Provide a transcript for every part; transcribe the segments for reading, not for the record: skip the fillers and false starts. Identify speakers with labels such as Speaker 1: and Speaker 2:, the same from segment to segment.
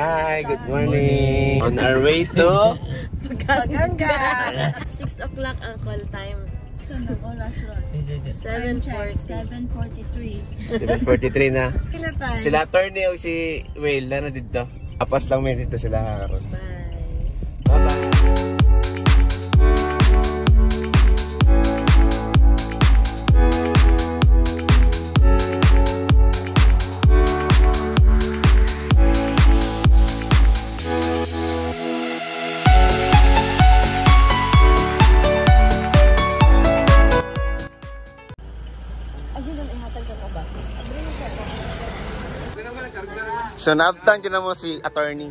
Speaker 1: Hi, good morning. On our way to
Speaker 2: Paganga.
Speaker 3: 6 o'clock ang call time.
Speaker 2: 7:43.
Speaker 1: 7:43 na. Sila attorney o si Whale na dito. Apas lang may dito sila karon.
Speaker 3: Bye.
Speaker 1: Bye-bye. So, naabtan ko na mo si attorney.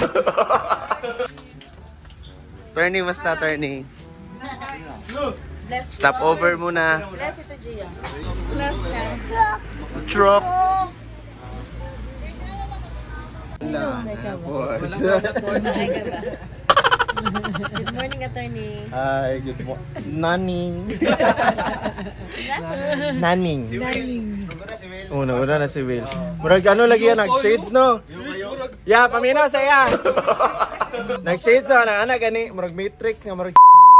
Speaker 1: Attorney, basta attorney. Stop over muna.
Speaker 3: Bless ito, Gia.
Speaker 2: Plus ka.
Speaker 1: Truck.
Speaker 3: Good morning, attorney.
Speaker 1: Hi, good morning. Naning. Naning. Una na si Will. Murag ano lagi yan, nag-shades no? Yeah, paminaw sa yan. Nag-shades no, anak gani. Murag matrix nga, murag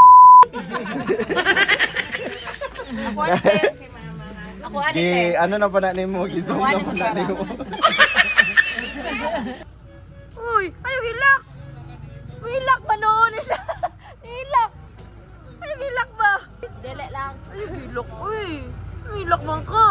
Speaker 2: Ako ate.
Speaker 1: ano na pa na mo, gizong na pa na mo.
Speaker 3: Uy, ayaw hilak. Hilak ba noon siya? Hilak. Ayaw hilak ba? Dele lang. Ayaw hilak. Uy, hilak man ka.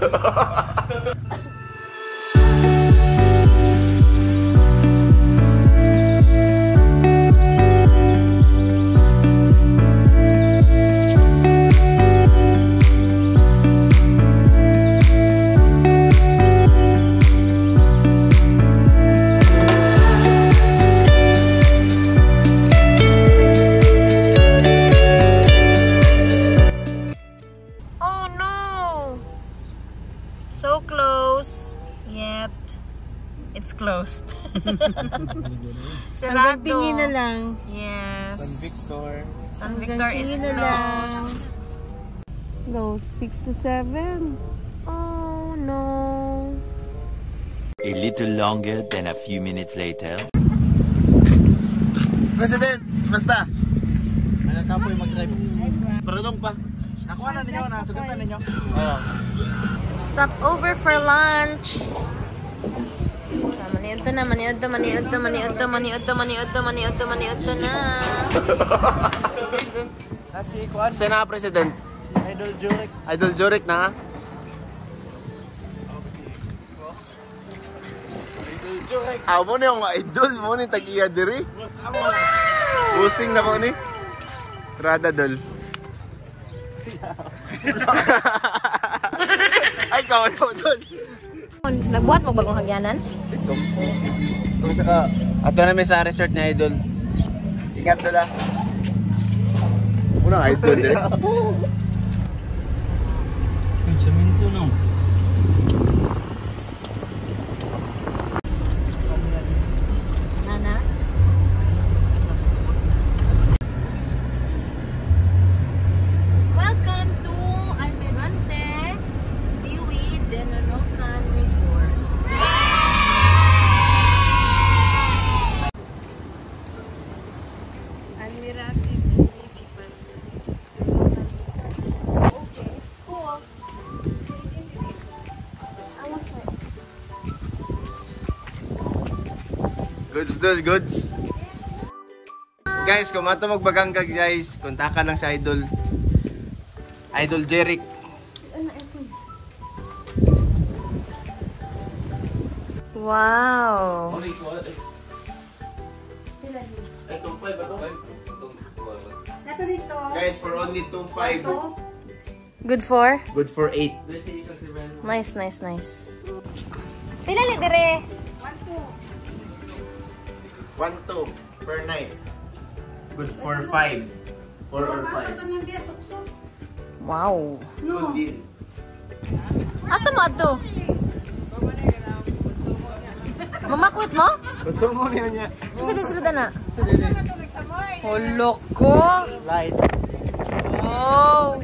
Speaker 3: So close, yet it's closed. Sarado.
Speaker 2: Tingin na lang.
Speaker 3: Yes. San
Speaker 2: Hanggang
Speaker 3: Victor is
Speaker 2: tingin na lang.
Speaker 3: closed.
Speaker 2: No, 6 to 7.
Speaker 3: Oh no.
Speaker 4: A little longer than a few minutes later.
Speaker 1: President, basta.
Speaker 5: Ano ka po yung mag-drive?
Speaker 1: Parulong pa.
Speaker 5: Nakuha na ninyo, nasugatan ninyo.
Speaker 1: Oo.
Speaker 3: Stop over for lunch. Maniod na.
Speaker 5: Nasi kuan,
Speaker 1: Saan na, President?
Speaker 5: Idol Jurek.
Speaker 1: Idol Jurek na.
Speaker 5: Idol Jurek.
Speaker 1: Mo na yung idol mo ni tag-iya diri. Busing na ko ni. Trada dol. Ay, kawan ko dol.
Speaker 3: Nagbuhat mo bagong hagyanan?
Speaker 1: Kung saka, ato na may sa resort na idol. Ingat dala. Unang idol diri.
Speaker 5: Sa minto no.
Speaker 2: Nana?
Speaker 3: Welcome to Almirante Diwi Denalocan Resort.
Speaker 2: Almirante.
Speaker 3: Okay, cool.
Speaker 1: Goods dol, goods. Guys, kung mato magbagangga guys, kontakan lang sa idol. Idol Jeric.
Speaker 3: Wow.
Speaker 2: Ito dito.
Speaker 1: Guys, for only 2.5.
Speaker 3: Good for?
Speaker 1: Good for 8.
Speaker 3: Nice, nice, nice. Pila ni dire?
Speaker 1: 1-2 per night. Good for 5. 4 or 5.
Speaker 3: Wow.
Speaker 1: Good deal.
Speaker 3: Asa mo ato? Mamakwit mo?
Speaker 1: Konsumo niya niya.
Speaker 3: Sige, sige na. Holok ko.
Speaker 1: Light.
Speaker 3: Oh.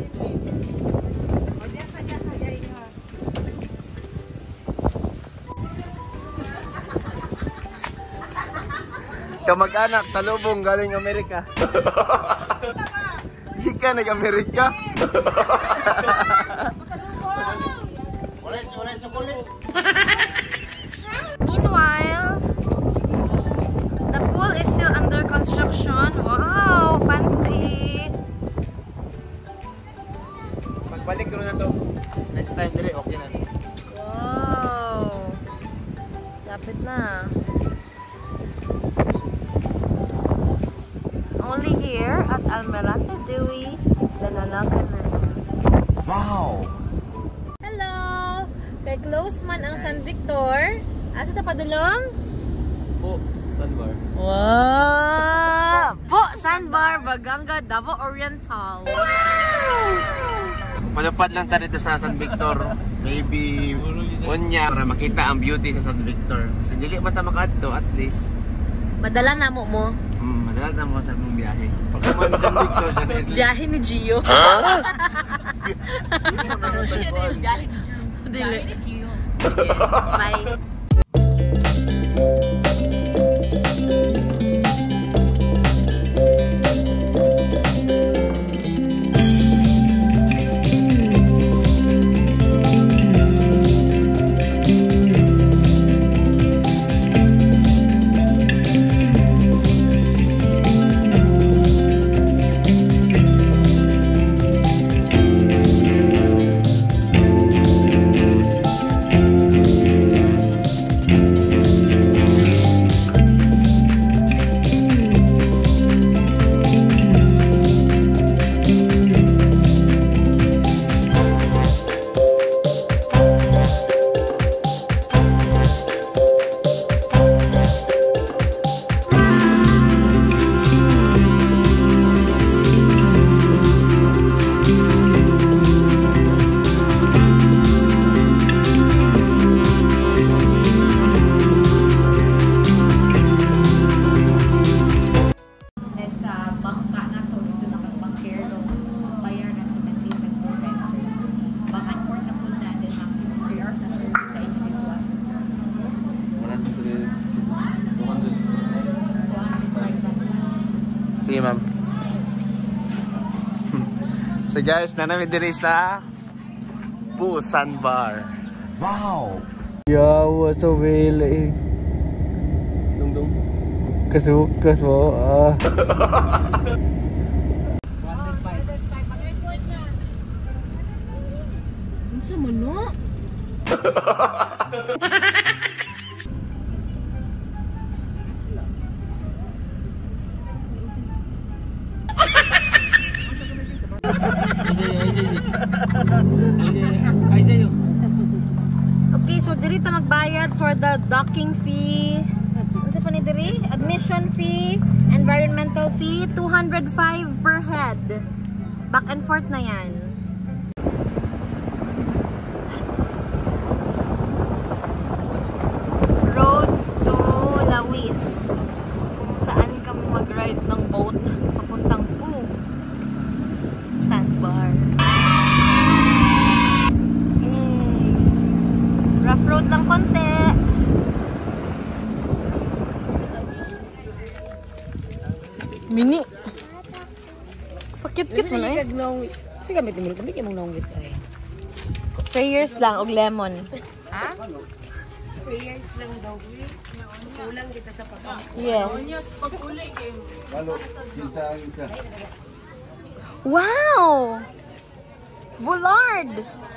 Speaker 1: Kamag-anak sa lubong galing Amerika. Ika nag-Amerika.
Speaker 3: Meanwhile, the pool is still under construction. Wow, fancy.
Speaker 1: Pagbalik ko na to. Next time dire okay na.
Speaker 3: Wow. Lapit na. Only here at Almirante Dewey, Lanalacan Resort.
Speaker 1: Wow!
Speaker 3: Hello! Kay close man ang San Victor. Asa ta padulong?
Speaker 5: Po, sandbar.
Speaker 3: Wow! Po, Sandbar, Baganga, Davao Oriental. Wow!
Speaker 1: Palupad lang tayo dito sa San Victor. Maybe unya para makita ang beauty sa San Victor. Kasi dili man ta makadto at least.
Speaker 3: Madala na mo.
Speaker 1: Madalas na mo sa mong biyahe. Pagkaman San Victor siya na
Speaker 3: Biyahe ni Gio. Dili. Bye.
Speaker 1: Sige, ma'am. So guys, nanami diri sa Busan Bar. Wow!
Speaker 5: Yawa sa wala eh. Dong. Kasukas mo.
Speaker 3: Unsa man no? Okay, so diri ta magbayad for the docking fee. Unsa pa ni diri? Admission fee, environmental fee, 205 per head. Back and forth na yan. Road to Lawis. Saan ka mag-ride ng boat papuntang Poo Sandbar. Rough road lang konti. Mini. Pakit-kit mo na eh.
Speaker 2: Sige, may timil kami kayong nangwit ay.
Speaker 3: Prayers lang og lemon.
Speaker 2: Ha? Prayers lang daw. Kulang kita sa pagkakas.
Speaker 3: Yes. Wow! Bullard!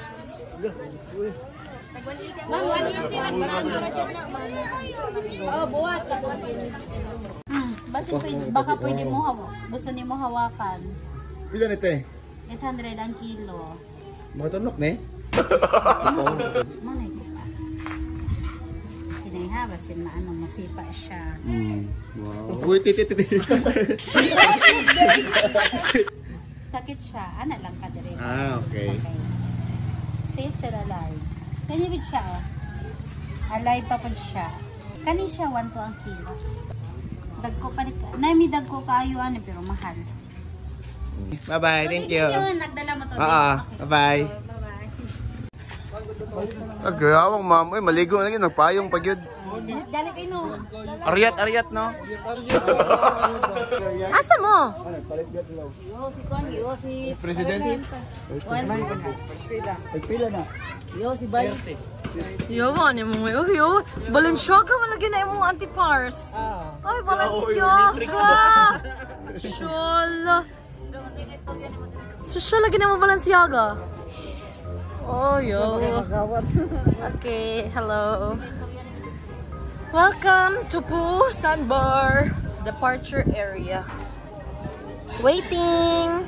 Speaker 2: Baka pwede mo gusto ni mo hawakan.
Speaker 1: Pila nito eh?
Speaker 2: 800 ang kilo.
Speaker 1: Makatunok na eh?
Speaker 2: Manay ko pa. Kinaihabasin maano masipa siya.
Speaker 1: Wow. Uy, titi.
Speaker 2: Sakit siya. Ana lang ka dire.
Speaker 1: Ah, okay.
Speaker 2: Sister alive. Kanibig siya oh. Alive pa po siya. Kani siya 1 to ang kilo. Dagko pa ni. Nami dagko kayo ano pero mahal.
Speaker 1: Bye-bye, thank you.
Speaker 2: Nagdala mo to.
Speaker 1: Bye-bye.
Speaker 2: Bye-bye.
Speaker 1: Agrawang ma'am, maligo na yun, nagpayong pag yun.
Speaker 2: Dali kayo no.
Speaker 1: Ariat no?
Speaker 3: Asa mo?
Speaker 2: Yo, si Kon, yo, si
Speaker 1: Presidente.
Speaker 2: Pila na. Yo, si Bay.
Speaker 3: Yo, ano mo? Yo, Balenciaga man lagi na imong anti-pars. Ay, Balenciaga. Shala. Social lagi na mo Balenciaga. Oh, yo. Okay, hello. Welcome to Poo Sandbar departure area. Waiting.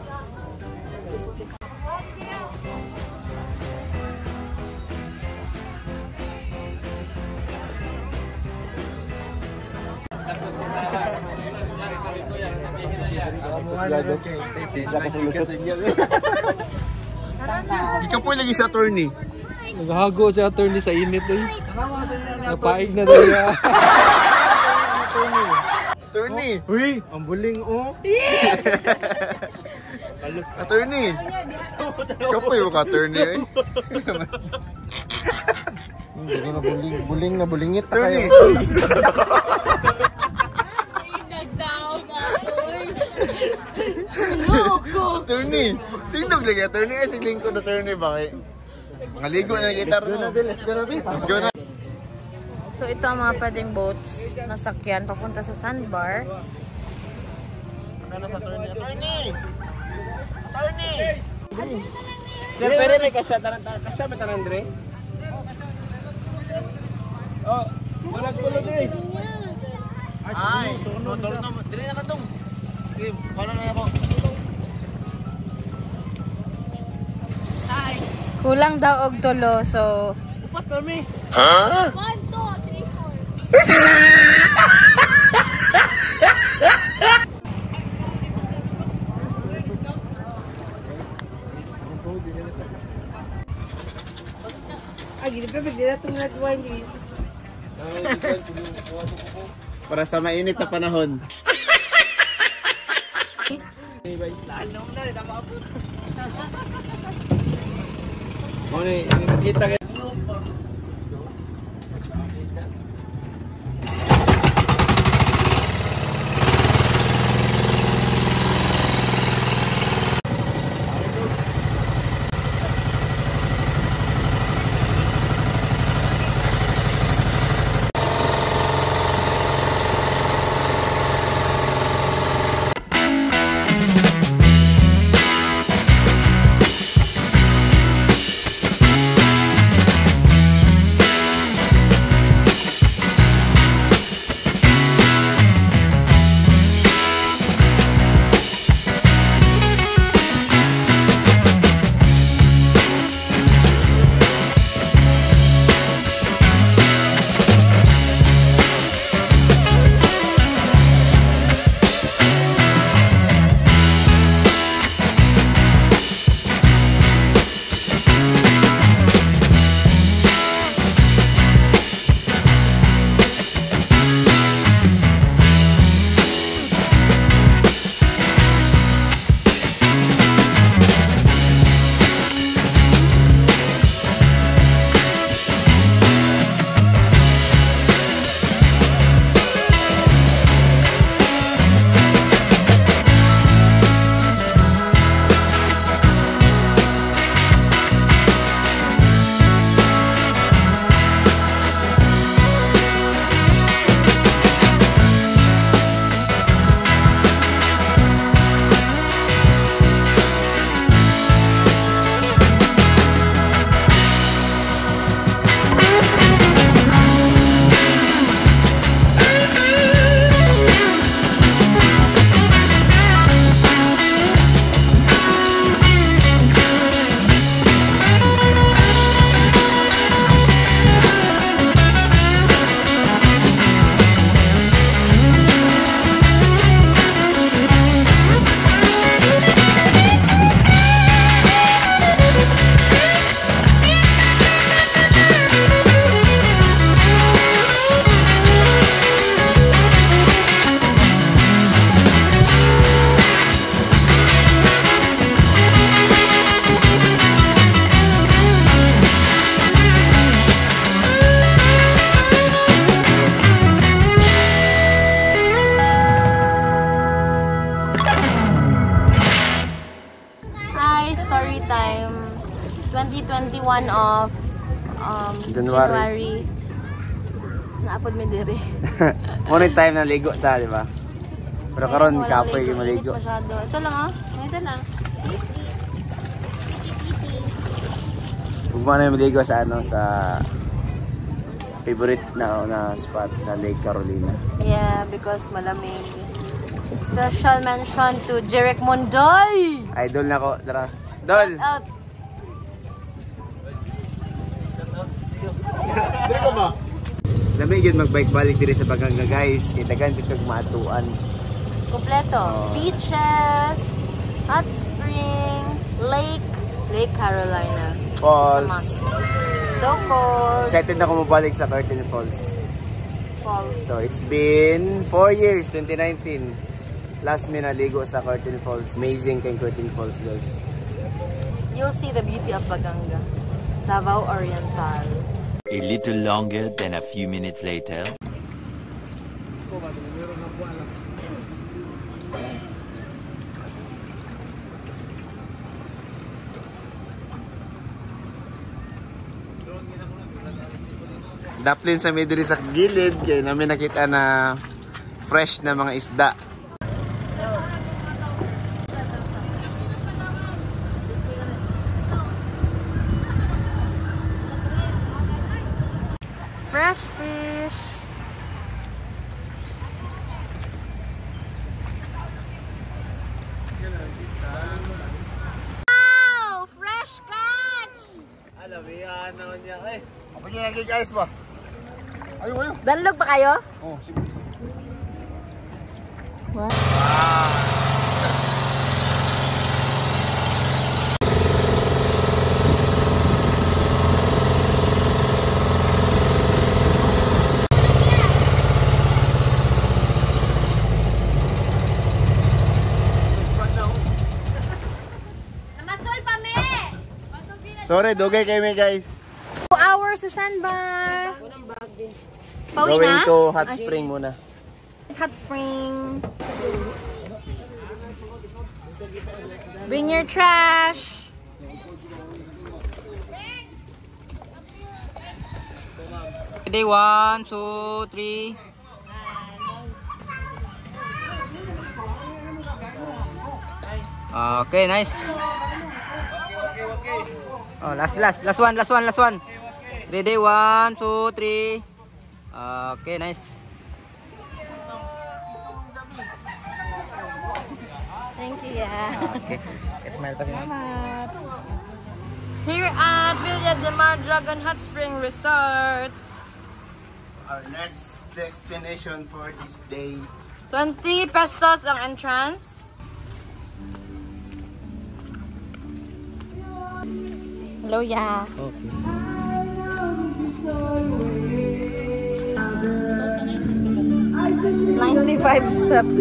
Speaker 1: Ikaw po lagi sa attorney.
Speaker 5: Naghago si attorney sa init eh. Napaig na niya.
Speaker 1: Attorney.
Speaker 5: Uy, ang buling oh.
Speaker 1: Attorney. Ikaw po yung attorney eh. Hindi ko na buling na bulingit na kayo. Attorney. Tindog lagi attorney. Ay si Lingkod attorney ba kayo? Maligo na gitar no. Let's go na.
Speaker 3: So ito ang mga pwedeng boats na sakyan papunta sa sandbar.
Speaker 1: Saka na sa attorney. Attorney! Pwede may kasya may tanan dre?
Speaker 5: Oh, malag-kulog eh.
Speaker 1: Ay, motor na. Dre na ka tong. Sige, paano na ako?
Speaker 3: Kulang daw og tulo, so
Speaker 1: Upat kami.
Speaker 3: huh?
Speaker 2: 1, 2, 3, 4. Ay, gini pa pagdila itong red wine, please.
Speaker 1: Para sa mainit na panahon.
Speaker 5: Kita ka.
Speaker 3: 2021 of January. Naapod mi diri.
Speaker 1: Morning time na ligo ta, di ba? Pero karon kapoy yung maligo.
Speaker 3: Ito lang ah. Ito lang.
Speaker 1: Huwag mo na yung maligo sa ano, sa favorite na spot sa Lake Carolina.
Speaker 3: Yeah, because malamig. Special mention to Jeric Mondoy!
Speaker 1: Idol na ko, tara. Dol!
Speaker 3: Out!
Speaker 1: Dili ko ba? Lamig yun magbike balik diri sa Baganga guys. Kita ganti kag maatuan.
Speaker 3: Kompleto. Beaches, hot spring, Lake Carolina.
Speaker 1: Falls.
Speaker 3: So cold.
Speaker 1: Excited na ako mabalik sa Curtin Falls.
Speaker 3: Falls.
Speaker 1: So it's been 4 years, 2019. Last me naligo sa Curtin Falls. Amazing kay Curtin Falls guys.
Speaker 3: You'll see the beauty of Baganga. Davao Oriental.
Speaker 4: A little longer than a few minutes later. Daplin sa midri sa gilid kaya namin nakita na fresh na mga isda.
Speaker 3: Fresh fish. Wow! Fresh catch!
Speaker 1: Alam mo yan naman niya. Eh, apa niya lagi guys ba? Ayo.
Speaker 3: Danlog pa kayo?
Speaker 1: Oh, sige.
Speaker 3: What? Namasol pa me!
Speaker 1: Sorry, dugay kayo may guys.
Speaker 3: 2 hours sa sandbar. Pauwi
Speaker 1: Going
Speaker 3: na?
Speaker 1: to hot spring muna.
Speaker 3: Hot spring. Bring your trash.
Speaker 5: Ready, 1, 2, 3. Okay, nice. Oh, last one. Ready, 1, 2, 3. Okay, nice.
Speaker 3: Thank you, yeah.
Speaker 5: Okay. Smile pa siya.
Speaker 3: Here at Villa de Mar Dragon Hot Spring Resort.
Speaker 1: Our next destination for this day.
Speaker 3: 20 pesos ang entrance. Hello, yeah.
Speaker 5: Okay.
Speaker 3: 95 steps.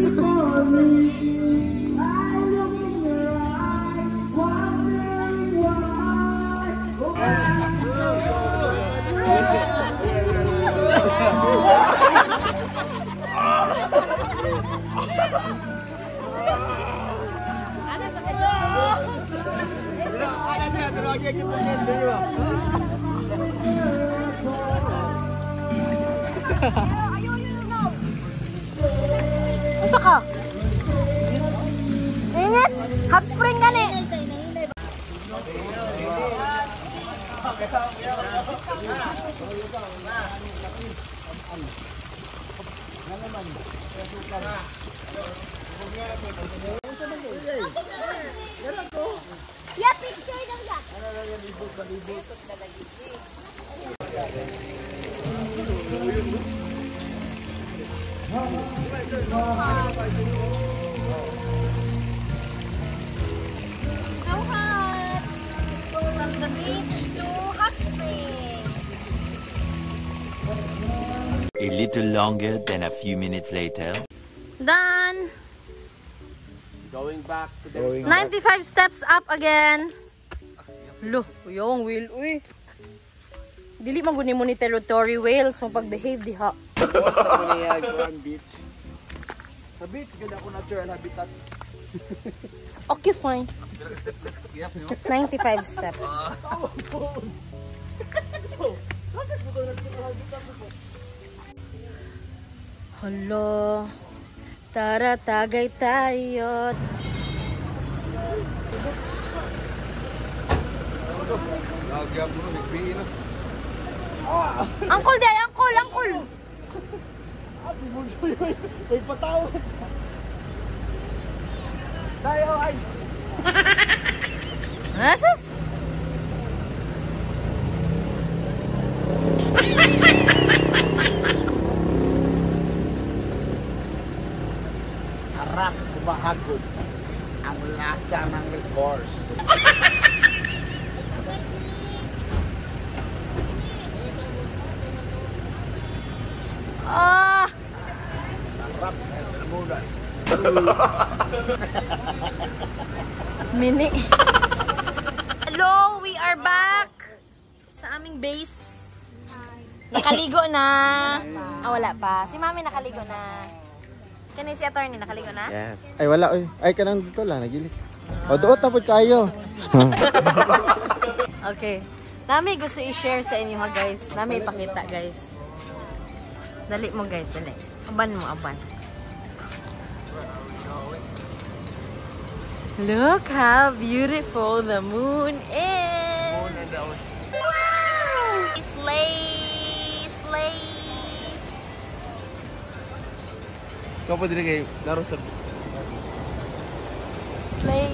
Speaker 3: Masa ka? Init! Hot spring gani! Ya, picture daw ya. So hot! From the beach to hot spring.
Speaker 4: A little longer than a few minutes later.
Speaker 3: Done!
Speaker 5: Going back to the
Speaker 3: 95 steps up again. Lo, yung whale, uy. Dili man guni mo ni territory whale, so pag-behave diha.
Speaker 1: Sa Manayag, Grand Beach.
Speaker 5: Sa beach, ganda ko natural habitat.
Speaker 3: Okay, fine. 95 steps. Hello. Tara, tagay tayo. Uncle day, uncle.
Speaker 5: May patawad. Tayo, ice.
Speaker 3: Asus?
Speaker 4: Sarap kumahagod ang lasa ng recourse.
Speaker 3: Ah!
Speaker 4: Sarap sa lamunan.
Speaker 3: Mini. Hello, we are back sa aming base. Nakaligo na. Ah, wala pa. Si Mami nakaligo na. Kani si attorney nakaligo na?
Speaker 1: Yes. Ay wala oy. Ay kanang dito lang nagilis. O duot tapos kayo.
Speaker 3: Okay. Nami gusto i-share sa inyo ha guys. Nami ipakita guys. Dali mo guys, dali. Aban mo, aban. Look how beautiful the moon is.
Speaker 4: Moon and the ocean.
Speaker 3: Wow! Slay! Slay!
Speaker 5: Kau pa din kay laro sa
Speaker 3: Slay!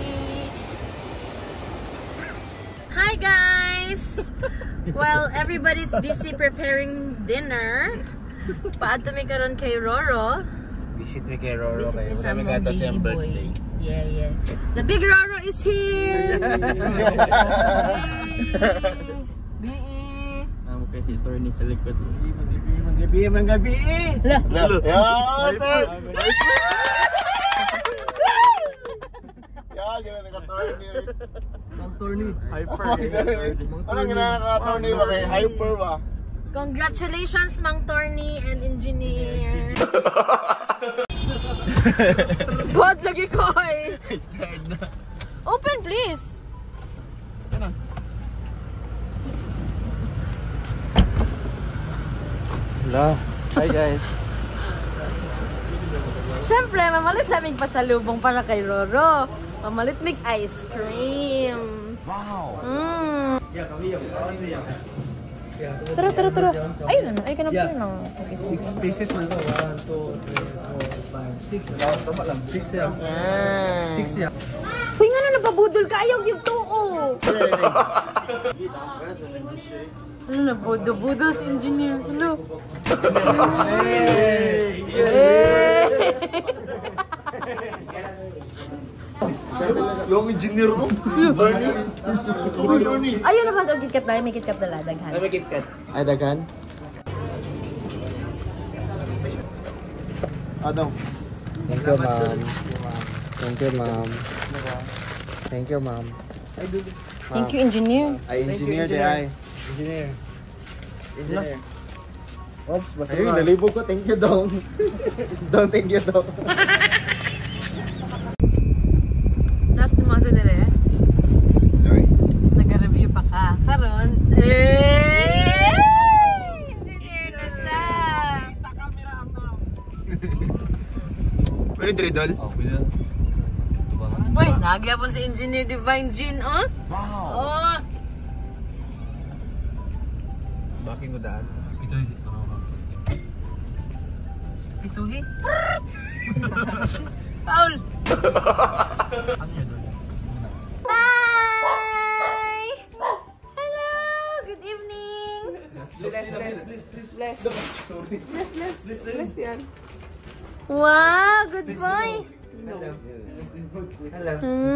Speaker 3: Hi guys! While everybody's busy preparing dinner, paadto mi karon kay Roro.
Speaker 4: Visit me kay Roro
Speaker 3: Visit
Speaker 4: kayo.
Speaker 3: me sa
Speaker 4: Marami
Speaker 3: mong
Speaker 4: kata siyang
Speaker 3: baby boy.
Speaker 4: birthday.
Speaker 3: Yeah, yeah. The big Roro is here!
Speaker 5: Amo kay si attorney sa likod.
Speaker 4: Magabi!
Speaker 3: Lah.
Speaker 4: Yeah, sir! Yeah, yun naka-attorney.
Speaker 5: Attorney. Hyper.
Speaker 4: Anong ginaka-attorney ba kay hyper ba?
Speaker 3: Congratulations, Mang Torny and Engineer! Bot lagi ko eh! Open please!
Speaker 1: Hello. Hi guys.
Speaker 3: Siyempre, mamalit sa aming pasalubong para kay Roro. Mamalit mig ice cream.
Speaker 4: Wow!
Speaker 3: Tara. Ayun na, ay kanap yun na.
Speaker 5: 6 pieces na to. 1, 2, 3, 4, 5, 6. Tama lang. 6 yan.
Speaker 3: Yan.
Speaker 5: 6 yan.
Speaker 3: Uy, nga na napabudol ka. Ayaw yung tuo. Ano na, budol si Engineer. Hello.
Speaker 5: Hey!
Speaker 4: Yung engineer ko? Attorney?
Speaker 3: Ayun na ba ito? KitKat na. May KitKat na daghan.
Speaker 4: May KitKat.
Speaker 1: Ay dagan.
Speaker 4: Ano?
Speaker 1: Thank you ma'am. Thank you ma'am. Thank you ma'am.
Speaker 3: Thank you, Engineer.
Speaker 1: Ay engineer di ay.
Speaker 5: Engineer.
Speaker 1: Oops, basta. Ayun, nalibog ko. Thank you dong. Dong, thank you dong.
Speaker 3: Last mo ito dire. Nag-review pa ka. Karon, Engineer na siya.
Speaker 4: Pwede dridol?
Speaker 3: Uy, nagyapon si Engineer Divine Jean, oh?
Speaker 4: Wow!
Speaker 3: Oh!
Speaker 4: Baking mo daan.
Speaker 3: Ituhi. Paul! Hi! Hello! Good evening!
Speaker 5: Bless yan.
Speaker 3: Wow! Good boy!
Speaker 1: Hello.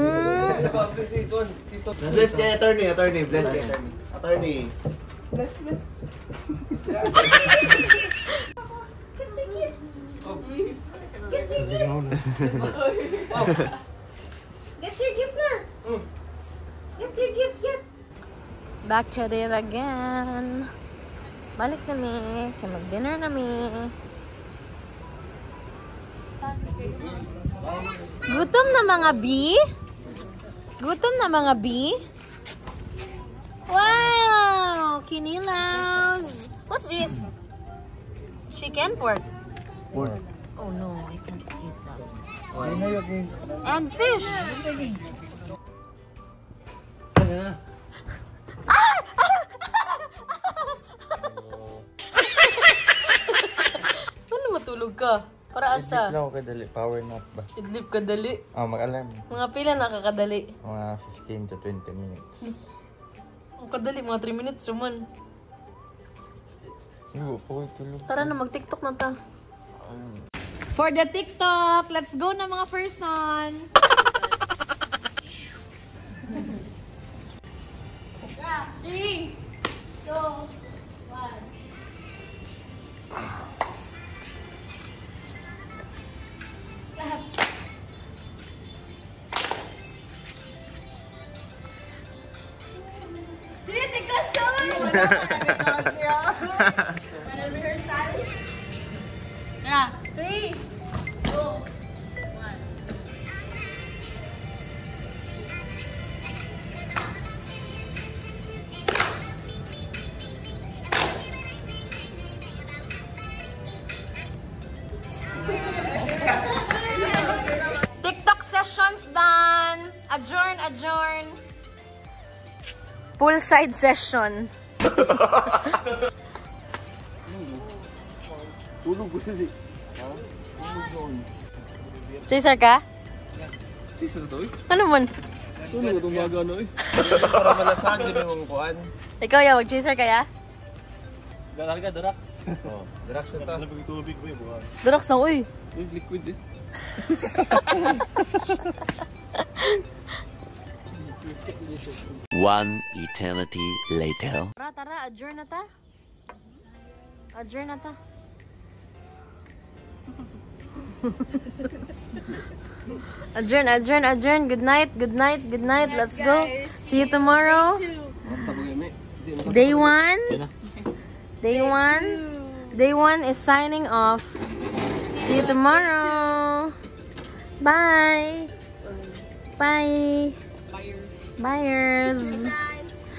Speaker 4: Bless kay attorney. Bless kay attorney. Attorney.
Speaker 2: Get your gift na! Get your gift, get!
Speaker 3: Back at it again. Balik na mi. Kaya mag-dinner na mi. Gutom na mga B? Gutom na mga bee. Wow! Kinilaws. What's this? Chicken? Pork?
Speaker 1: Pork.
Speaker 3: Oh no, I can't eat that.
Speaker 1: Why?
Speaker 3: And fish! Ano matulog ka? Para asa?
Speaker 1: Idlip lang ako kadali. Power nap ba?
Speaker 3: Idlip ka dali.
Speaker 1: Mag-alarm.
Speaker 3: Mga pila nakakadali.
Speaker 1: Mga 15 to 20 minutes.
Speaker 3: Ang kadali, mga 3 minutes naman.
Speaker 1: Hindi po ko'y tulog.
Speaker 3: Tara na, mag-tiktok na ta. For the TikTok, let's go na mga person. Three, two, one. Dito ka son! Ano rehearsal? Yeah. 3, 2, 1. TikTok sessions done. Adjourn, adjourn. Poolside session.
Speaker 1: Tulog ko siya.
Speaker 3: Chaser ka?
Speaker 5: Sisa na to eh.
Speaker 3: Ano man?
Speaker 5: Tulog itong mga gano eh.
Speaker 4: Para malasag din yung kuan.
Speaker 3: Ikaw ya, mag-chaser kaya?
Speaker 5: Galang ka, darak.
Speaker 4: Oh, diraks na to.
Speaker 5: Labing tubig mo yung buwan.
Speaker 3: Durox na, uy.
Speaker 5: Yung liquid eh.
Speaker 6: One eternity later.
Speaker 3: Tara, tara, adjourn na ta. Adjourn na ta. Adjourn, adjourn, adjourn. Good night, good night, good night. Let's go. See you tomorrow. Day 1. Day 1. Day 1 is signing off. See you tomorrow. Bye. Bye. Buyers.